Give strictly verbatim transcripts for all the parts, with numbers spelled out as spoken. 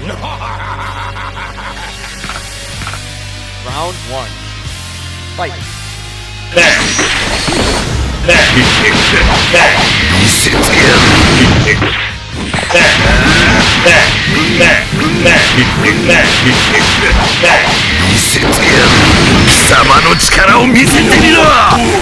Round one. Fight. 見せてやる。見せてやる。貴様の力を見せてみろ。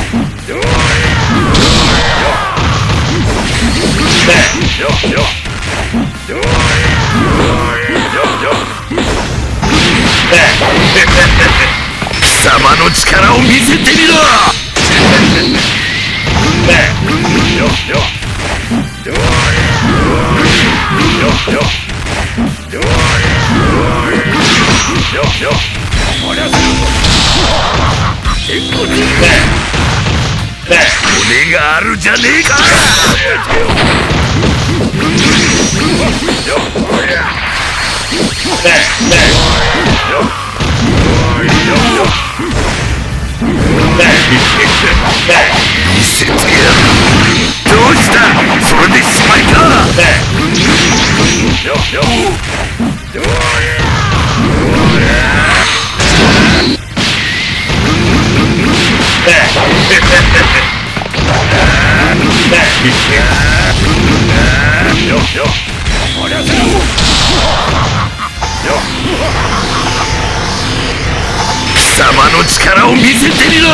貴様の力を見せてみろ。骨があるじゃねえか。見せてやる。どうした？それでしまいか。貴様の力を見せてみろ。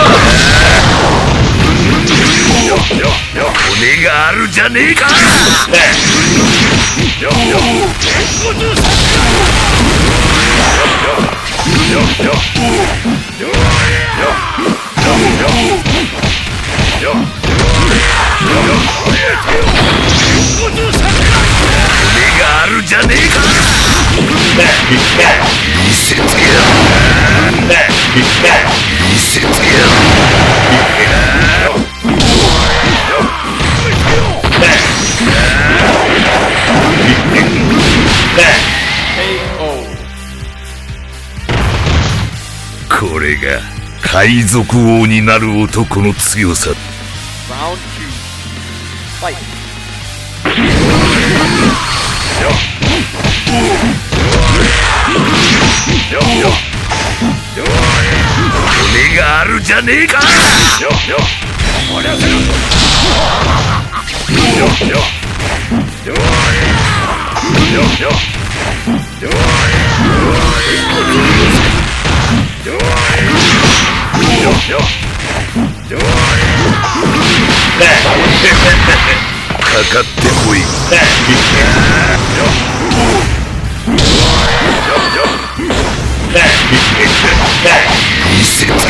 骨があるじゃねえか。骨があるじゃねえか。見せてやる。見せてやる。これが海賊王になる男の強さ。 Round two. Fight. 骨があるじゃねえか。かかってこい。見せてやる。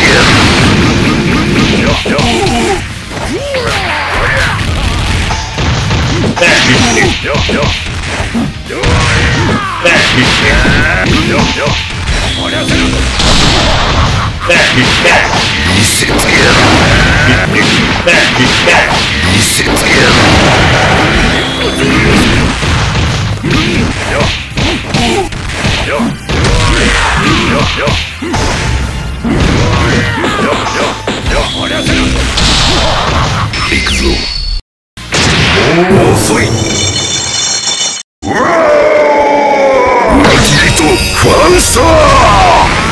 見せてやる。見せてやる。行くぞ。遅い。裏切りとファンサー。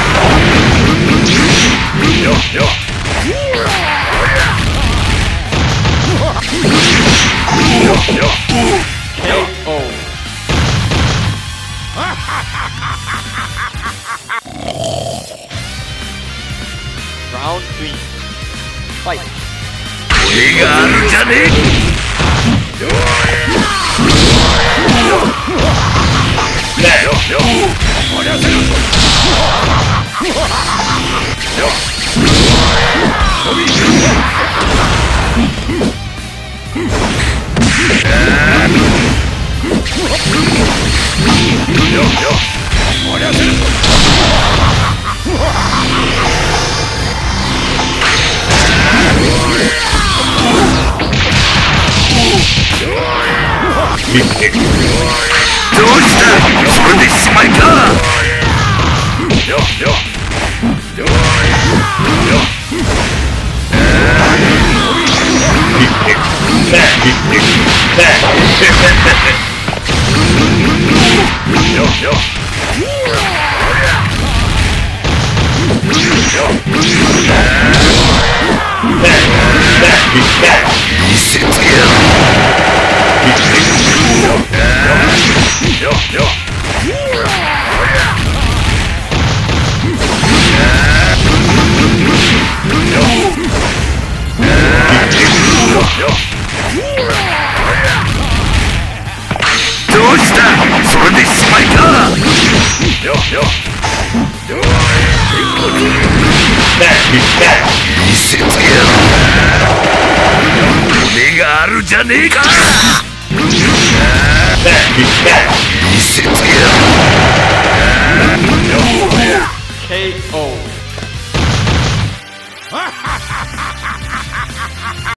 Round three. Fight. 骨があるじゃねえ。どうしたそれでしまいか。よ見せてやる。どうした？それで失敗か？見せてやる。骨があるじゃねえか。見せてやる。 ケーオー